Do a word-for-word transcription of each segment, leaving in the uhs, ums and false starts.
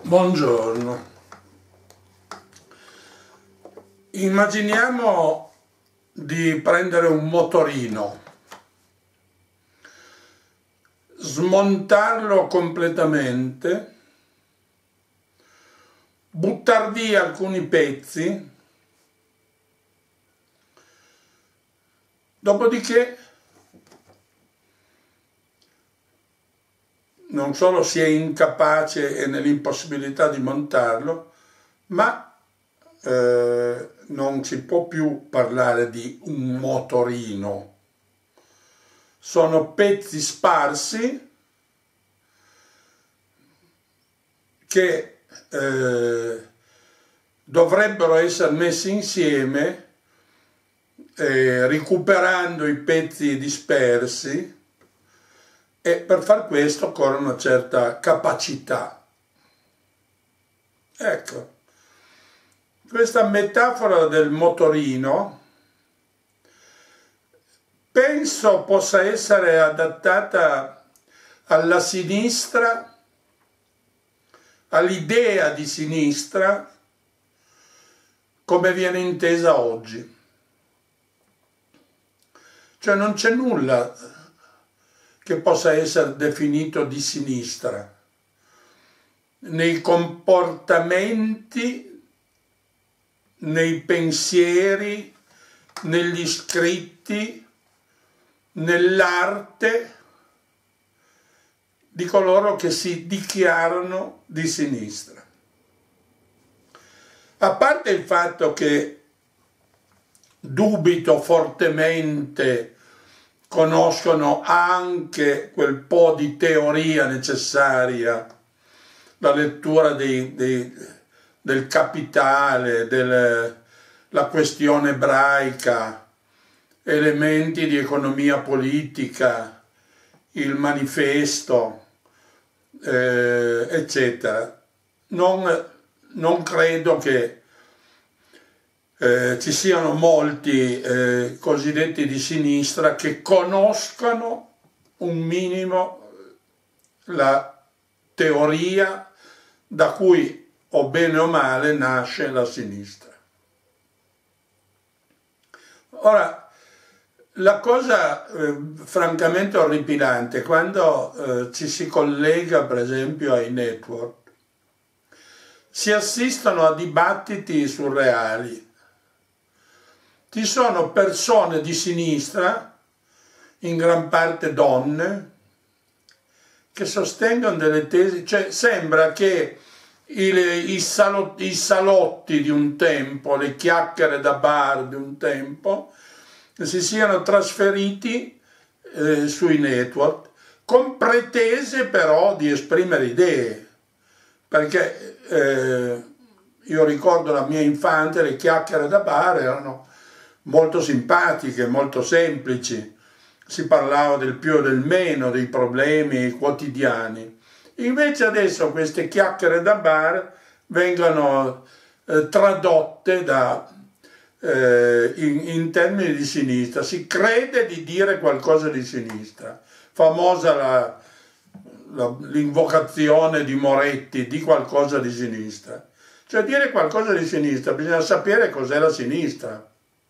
Buongiorno. Immaginiamo di prendere un motorino, smontarlo completamente, buttar via alcuni pezzi, dopodiché non solo si è incapace e nell'impossibilità di montarlo, ma eh, non si può più parlare di un motorino. Sono pezzi sparsi che eh, dovrebbero essere messi insieme eh, recuperando i pezzi dispersi. E per far questo occorre una certa capacità. Ecco, questa metafora del motorino penso possa essere adattata alla sinistra, all'idea di sinistra come viene intesa oggi. Cioè non c'è nulla che possa essere definito di sinistra nei comportamenti, nei pensieri, negli scritti, nell'arte di coloro che si dichiarano di sinistra. A parte il fatto che dubito fortemente conoscono anche quel po' di teoria necessaria, la lettura dei, dei, del Capitale, della questione ebraica, elementi di economia politica, il manifesto, eh, eccetera. Non, non credo che Eh, ci siano molti eh, cosiddetti di sinistra che conoscano un minimo la teoria da cui, o bene o male, nasce la sinistra. Ora, la cosa eh, francamente orripilante, quando eh, ci si collega per esempio ai network, si assistono a dibattiti surreali. Ci sono persone di sinistra, in gran parte donne, che sostengono delle tesi, cioè sembra che i, i, salotti, i salotti di un tempo, le chiacchiere da bar di un tempo, si siano trasferiti eh, sui network, con pretese però di esprimere idee, perché eh, io ricordo la mia infanzia, le chiacchiere da bar erano molto simpatiche, molto semplici, si parlava del più e del meno, dei problemi quotidiani. Invece adesso queste chiacchiere da bar vengono eh, tradotte da, eh, in, in termini di sinistra, si crede di dire qualcosa di sinistra. Famosa l'invocazione di Moretti, di qualcosa di sinistra. Cioè dire qualcosa di sinistra bisogna sapere cos'è la sinistra.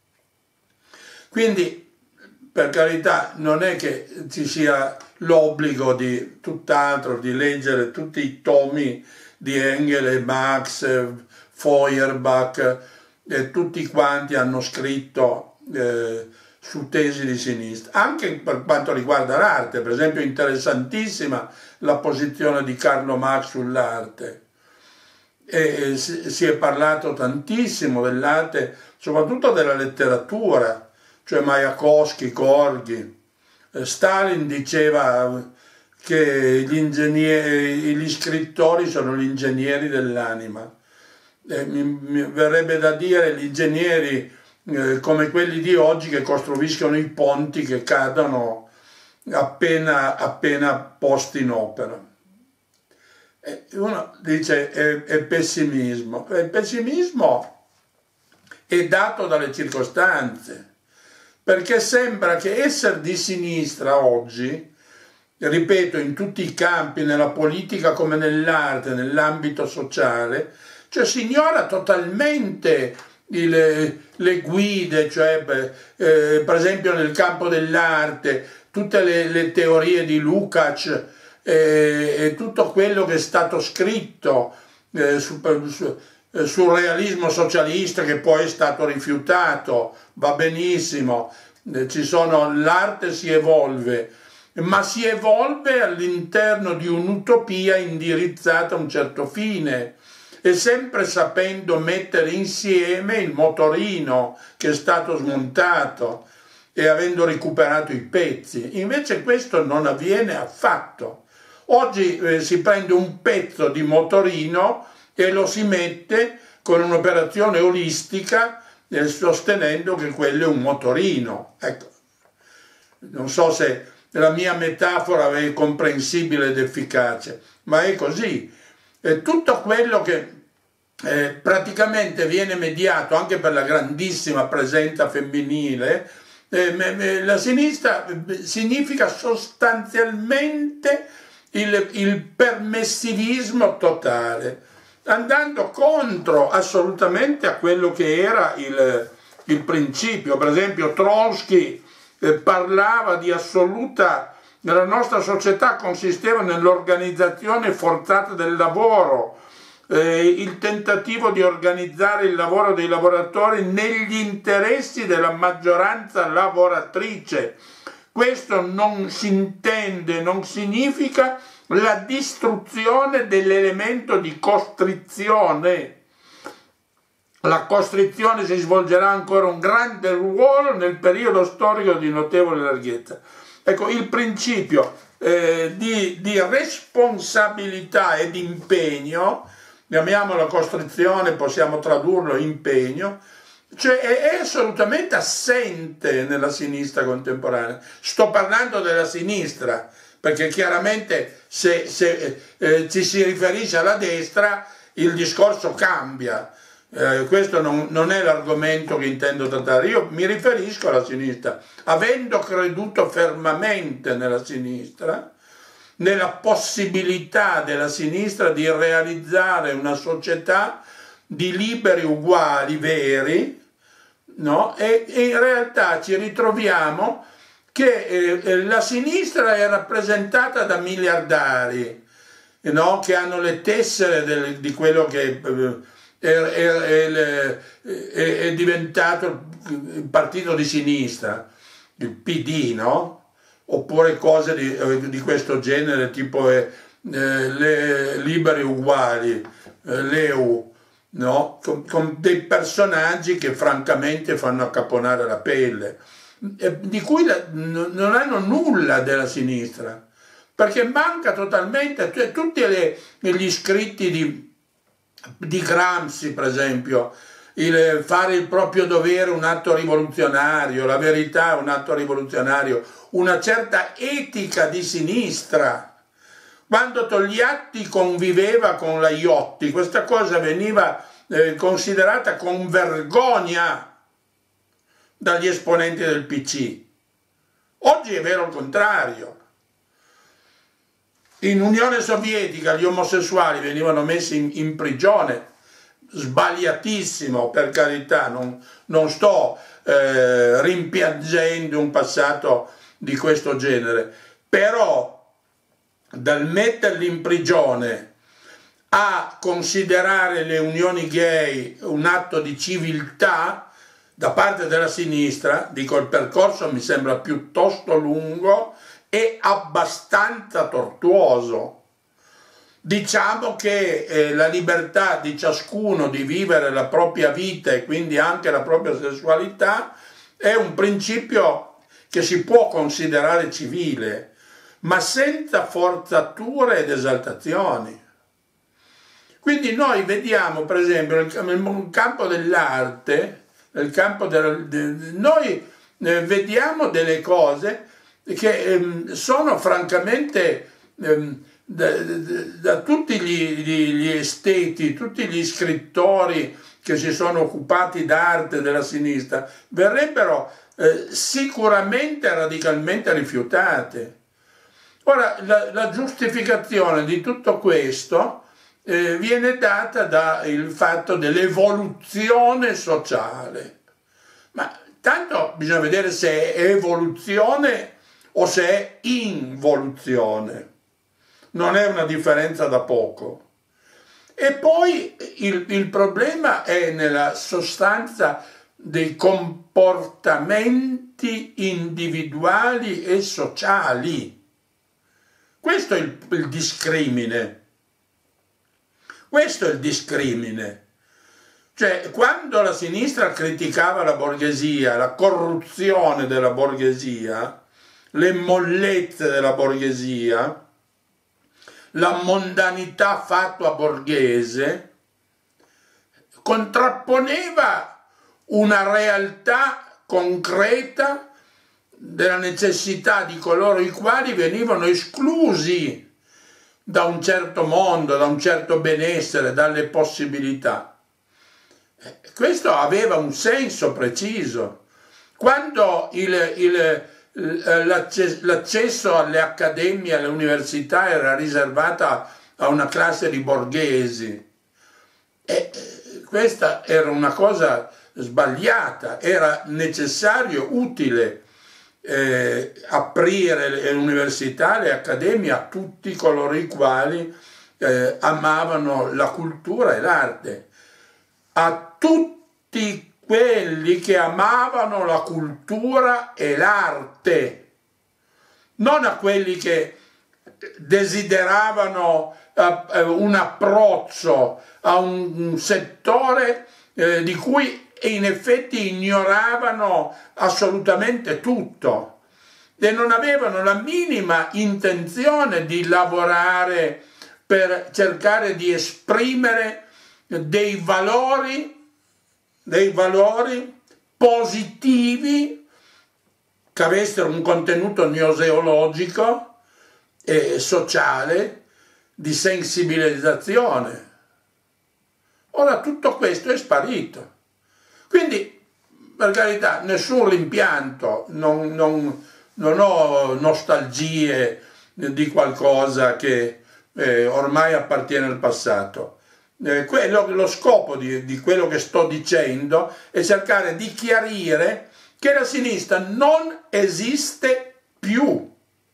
Quindi, per carità, non è che ci sia l'obbligo di tutt'altro, di leggere tutti i tomi di Engels, Marx, Feuerbach, e tutti quanti hanno scritto eh, su tesi di sinistra. Anche per quanto riguarda l'arte, per esempio, interessantissima la posizione di Carlo Marx sull'arte. E si è parlato tantissimo dell'arte, soprattutto della letteratura, cioè Majakovskij, Gorky. Stalin diceva che gli, ingegneri, gli scrittori sono gli ingegneri dell'anima. Eh, mi, mi verrebbe da dire gli ingegneri eh, come quelli di oggi che costruiscono i ponti che cadono appena, appena posti in opera. E uno dice è, è pessimismo. Il pessimismo è dato dalle circostanze, perché sembra che essere di sinistra oggi ripeto, in tutti i campi, nella politica come nell'arte, nell'ambito sociale, cioè si ignora totalmente il, le guide, cioè eh, per esempio nel campo dell'arte, tutte le, le teorie di Lukács eh, e tutto quello che è stato scritto eh, su, su, eh, sul realismo socialista, che poi è stato rifiutato, va benissimo, eh, ci sono, l'arte si evolve, ma si evolve all'interno di un'utopia indirizzata a un certo fine, e sempre sapendo mettere insieme il motorino che è stato smontato e avendo recuperato i pezzi. Invece questo non avviene affatto. Oggi eh, si prende un pezzo di motorino e lo si mette con un'operazione olistica eh, sostenendo che quello è un motorino. Ecco, non so se la mia metafora è comprensibile ed efficace, ma è così. E tutto quello che eh, praticamente viene mediato anche per la grandissima presenza femminile, eh, la sinistra significa sostanzialmente il, il permissivismo totale, andando contro assolutamente a quello che era il, il principio. Per esempio Trotsky eh, parlava di assoluta, nella nostra società consisteva nell'organizzazione forzata del lavoro, eh, il tentativo di organizzare il lavoro dei lavoratori negli interessi della maggioranza lavoratrice. Questo non si intende, non significa la distruzione dell'elemento di costrizione. La costrizione si svolgerà ancora un grande ruolo nel periodo storico di notevole larghezza. Ecco, il principio eh, di, di responsabilità e di impegno, chiamiamolo costrizione, possiamo tradurlo impegno, cioè è, è assolutamente assente nella sinistra contemporanea. Sto parlando della sinistra, perché chiaramente se, se eh, ci si riferisce alla destra il discorso cambia. Eh, questo non, non è l'argomento che intendo trattare. Io mi riferisco alla sinistra, avendo creduto fermamente nella sinistra, nella possibilità della sinistra di realizzare una società di liberi uguali veri, no? E, e in realtà ci ritroviamo che eh, la sinistra è rappresentata da miliardari, no? Che hanno le tessere del, di quello che eh, è, è, è, è, è diventato il partito di sinistra, il P D, no? Oppure cose di, di questo genere, tipo eh, le liberi uguali, eh, l'E U, no? Con, con dei personaggi che francamente fanno accaponare la pelle, eh, di cui la, non hanno nulla della sinistra, perché manca totalmente, cioè, tutti le, gli scritti di, di Gramsci, per esempio, il fare il proprio dovere un atto rivoluzionario, la verità è un atto rivoluzionario, una certa etica di sinistra. Quando Togliatti conviveva con la Iotti, questa cosa veniva eh, considerata con vergogna dagli esponenti del P C. Oggi è vero il contrario. In Unione Sovietica gli omosessuali venivano messi in, in prigione, sbagliatissimo, per carità, non, non sto eh, rimpiangendo un passato di questo genere, però dal metterli in prigione a considerare le unioni gay un atto di civiltà da parte della sinistra, dico, il percorso mi sembra piuttosto lungo e abbastanza tortuoso. Diciamo che eh, la libertà di ciascuno di vivere la propria vita e quindi anche la propria sessualità è un principio che si può considerare civile, ma senza forzature ed esaltazioni. Quindi noi vediamo, per esempio, nel campo dell'arte, nel campo del, de, noi eh, vediamo delle cose che ehm, sono francamente ehm, Da, da, da tutti gli, gli, gli esteti, tutti gli scrittori che si sono occupati d'arte della sinistra, verrebbero eh, sicuramente radicalmente rifiutate. Ora, la, la giustificazione di tutto questo eh, viene data dal fatto dell'evoluzione sociale. Ma tanto bisogna vedere se è evoluzione o se è involuzione. Non è una differenza da poco. E poi il, il problema è nella sostanza dei comportamenti individuali e sociali. Questo è il, il discrimine. Questo è il discrimine. Cioè, quando la sinistra criticava la borghesia, la corruzione della borghesia, le mollezze della borghesia, la mondanità fatta borghese, contrapponeva una realtà concreta della necessità di coloro i quali venivano esclusi da un certo mondo, da un certo benessere, dalle possibilità. Questo aveva un senso preciso. Quando l'accesso alle accademie, alle università era riservata a una classe di borghesi, e questa era una cosa sbagliata, era necessario, utile eh, aprire le università, le accademie a tutti coloro i quali eh, amavano la cultura e l'arte, a tutti quelli che amavano la cultura e l'arte, non a quelli che desideravano uh, un approccio a un settore eh, di cui in effetti ignoravano assolutamente tutto e non avevano la minima intenzione di lavorare per cercare di esprimere dei valori, dei valori positivi che avessero un contenuto gnoseologico e sociale di sensibilizzazione. Ora tutto questo è sparito. Quindi, per carità, nessun rimpianto, non, non, non ho nostalgie di qualcosa che eh, ormai appartiene al passato. Eh, quello, lo scopo di, di quello che sto dicendo è cercare di chiarire che la sinistra non esiste più.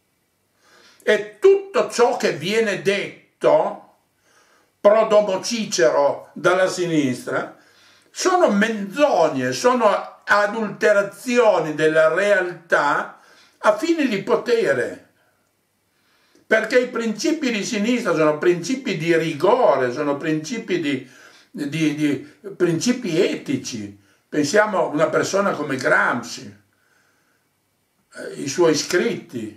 E tutto ciò che viene detto pro domo Cicero dalla sinistra sono menzogne, sono adulterazioni della realtà a fini di potere. Perché i principi di sinistra sono principi di rigore, sono principi di, di, di principi etici. Pensiamo a una persona come Gramsci, eh, i suoi scritti.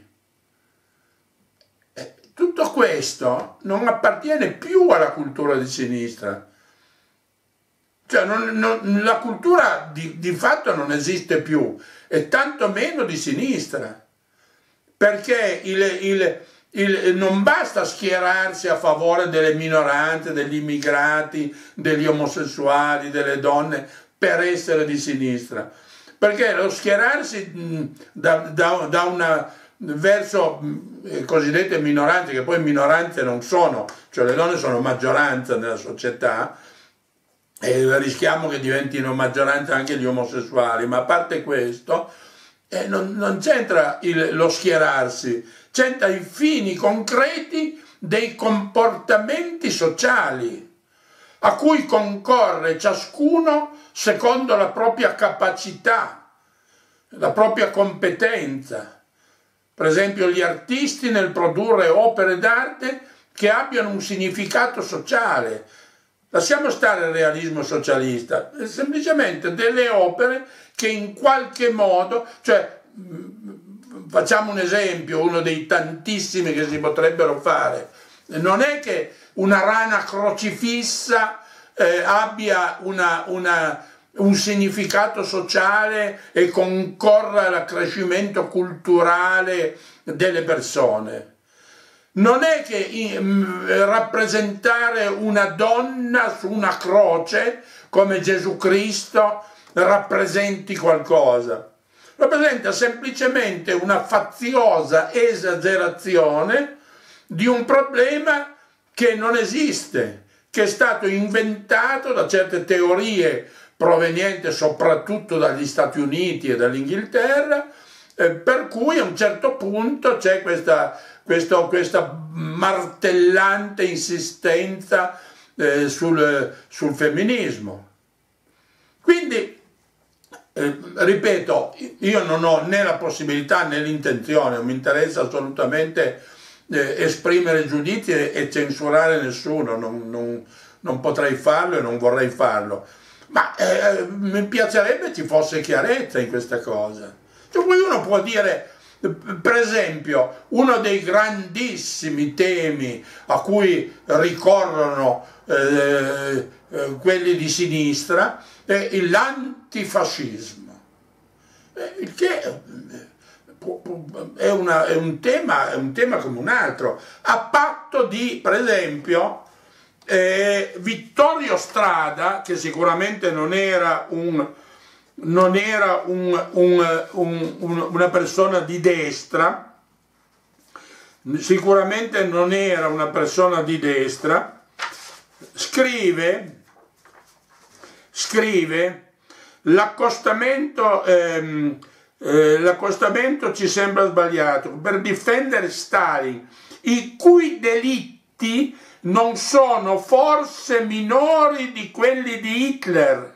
Eh, tutto questo non appartiene più alla cultura di sinistra. Cioè non, non, la cultura di, di fatto non esiste più, e tanto meno di sinistra. Perché il... il Il, non basta schierarsi a favore delle minoranze, degli immigrati, degli omosessuali, delle donne per essere di sinistra, perché lo schierarsi da, da, da una, verso le cosiddette minoranze, che poi minoranze non sono, cioè le donne sono maggioranza nella società e rischiamo che diventino maggioranza anche gli omosessuali, ma a parte questo eh, non, non c'entra lo schierarsi, c'entra i fini concreti dei comportamenti sociali a cui concorre ciascuno secondo la propria capacità, la propria competenza. Per esempio gli artisti nel produrre opere d'arte che abbiano un significato sociale. Lasciamo stare il realismo socialista, semplicemente delle opere che in qualche modo, cioè facciamo un esempio, uno dei tantissimi che si potrebbero fare. Non è che una rana crocifissa eh, abbia una, una, un significato sociale e concorra all'accrescimento culturale delle persone. Non è che in, rappresentare una donna su una croce come Gesù Cristo rappresenti qualcosa. rappresenta semplicemente una faziosa esagerazione di un problema che non esiste, che è stato inventato da certe teorie provenienti soprattutto dagli Stati Uniti e dall'Inghilterra, eh, per cui a un certo punto c'è questa, questo, questa martellante insistenza eh, sul, sul femminismo. Quindi, eh, ripeto, io non ho né la possibilità né l'intenzione, non mi interessa assolutamente eh, esprimere giudizi e, e censurare nessuno, non, non, non potrei farlo e non vorrei farlo. Ma eh, mi piacerebbe ci fosse chiarezza in questa cosa. Cioè, poi uno può dire, per esempio, uno dei grandissimi temi a cui ricorrono eh, eh, quelli di sinistra è l'antifascismo, eh, il che è, una, è, un tema, è un tema come un altro, a patto di, per esempio, Eh, Vittorio Strada, che sicuramente non era, un, non era un, un, un, un, una persona di destra, sicuramente non era una persona di destra, scrive, scrive l'accostamento, ehm, eh, l'accostamento ci sembra sbagliato, per difendere Stalin, i cui delitti non sono forse minori di quelli di Hitler.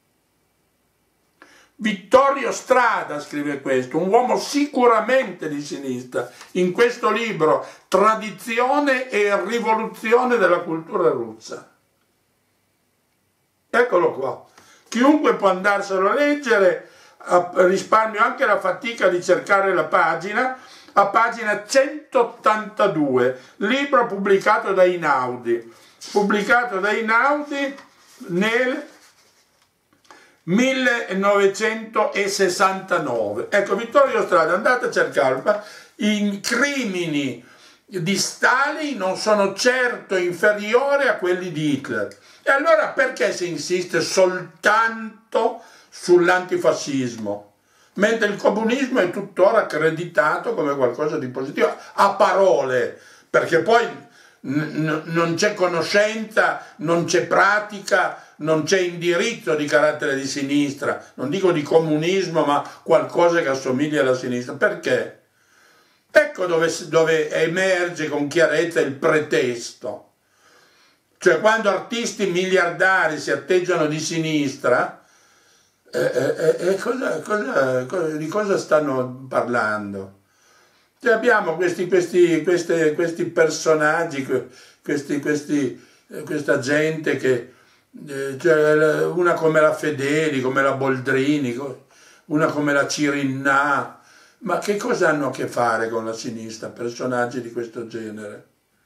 Vittorio Strada scrive questo, un uomo sicuramente di sinistra, in questo libro Tradizione e rivoluzione della cultura russa. Eccolo qua. Chiunque può andarselo a leggere, risparmio anche la fatica di cercare la pagina, a pagina centottantadue, libro pubblicato da Einaudi, pubblicato da Einaudi nel millenovecentosessantanove. Ecco, Vittorio Strada, andate a cercarlo. I crimini di Stalin non sono certo inferiori a quelli di Hitler. E allora perché si insiste soltanto sull'antifascismo? Mentre il comunismo è tuttora accreditato come qualcosa di positivo, a parole, perché poi non c'è conoscenza, non c'è pratica, non c'è indirizzo di carattere di sinistra, non dico di comunismo, ma qualcosa che assomiglia alla sinistra. Perché? Ecco dove, dove emerge con chiarezza il pretesto. Cioè, quando artisti miliardari si atteggiano di sinistra, Eh, eh, eh, cosa, cosa, cosa, di cosa stanno parlando? Cioè abbiamo questi, questi, questi, questi personaggi, questi, questi, questa gente che, eh, cioè una come la Fedeli, come la Boldrini, una come la Cirinnà, ma che cosa hanno a che fare con la sinistra? Personaggi di questo genere.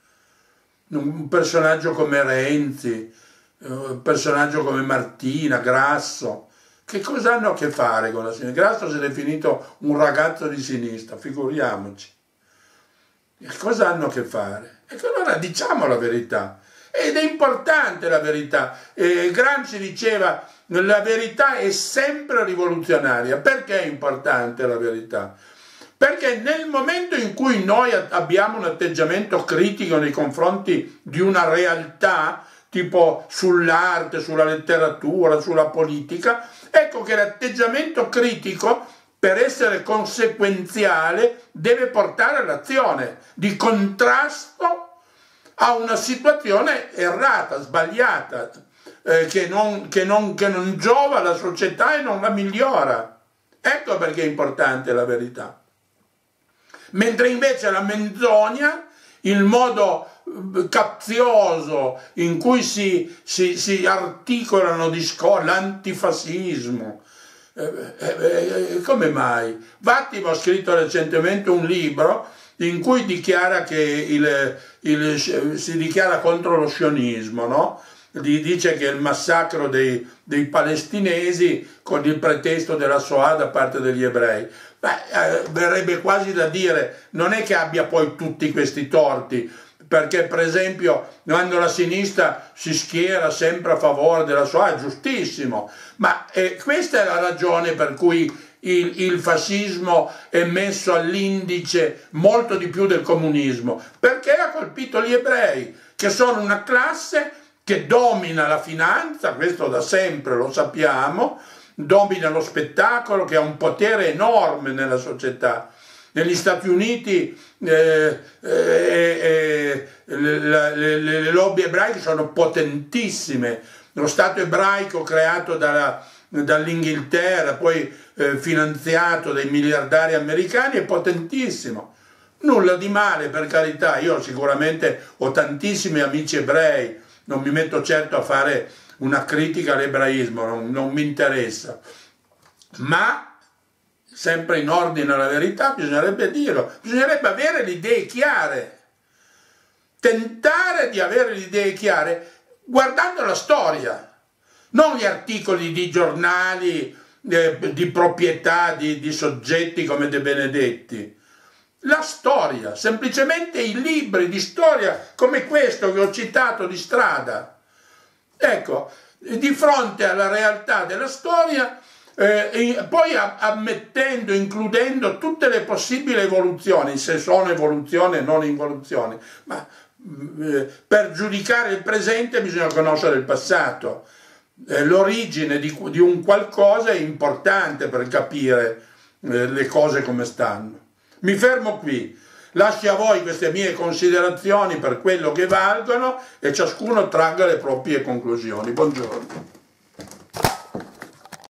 Un personaggio come Renzi, un personaggio come Martina, Grasso, che cosa hanno a che fare con la sinistra? Grasso si è definito un ragazzo di sinistra, figuriamoci. Che cosa hanno a che fare? E allora diciamo la verità. Ed è importante la verità. Eh, Gramsci diceva la verità è sempre rivoluzionaria. Perché è importante la verità? Perché nel momento in cui noi abbiamo un atteggiamento critico nei confronti di una realtà, tipo sull'arte, sulla letteratura, sulla politica, ecco che l'atteggiamento critico, per essere conseguenziale, deve portare all'azione di contrasto a una situazione errata, sbagliata, eh, che, non, che, non, che non giova alla società e non la migliora. Ecco perché è importante la verità. Mentre invece la menzogna, il modo capzioso in cui si, si, si articolano discorsi, l'antifascismo, eh, eh, come mai? Vattimo ha scritto recentemente un libro in cui dichiara che il, il, si dichiara contro lo sionismo, no? Dice che il massacro dei, dei palestinesi con il pretesto della Shoah da parte degli ebrei. Beh, eh, verrebbe quasi da dire, non è che abbia poi tutti questi torti, perché per esempio quando la sinistra si schiera sempre a favore della Shoah è giustissimo, ma eh, questa è la ragione per cui il, il fascismo è messo all'indice molto di più del comunismo? Perché ha colpito gli ebrei, che sono una classe che domina la finanza, questo da sempre lo sappiamo, domina lo spettacolo, che ha un potere enorme nella società. Negli Stati Uniti eh, eh, eh, le, le, le lobby ebraiche sono potentissime. Lo Stato ebraico creato dalla, dall'Inghilterra, poi eh, finanziato dai miliardari americani, è potentissimo. Nulla di male, per carità. Io sicuramente ho tantissimi amici ebrei, non mi metto certo a fare una critica all'ebraismo, non, non mi interessa, ma sempre in ordine alla verità bisognerebbe dirlo, bisognerebbe avere le idee chiare, tentare di avere le idee chiare guardando la storia, non gli articoli di giornali, eh, di proprietà di, di soggetti come De Benedetti. La storia, semplicemente i libri di storia come questo che ho citato di Strada. Ecco, di fronte alla realtà della storia, eh, poi ammettendo, includendo tutte le possibili evoluzioni, se sono evoluzioni e non involuzioni, ma eh, per giudicare il presente bisogna conoscere il passato. Eh, l'origine di, di un qualcosa è importante per capire eh, le cose come stanno. Mi fermo qui, lascio a voi queste mie considerazioni per quello che valgono e ciascuno tragga le proprie conclusioni. Buongiorno.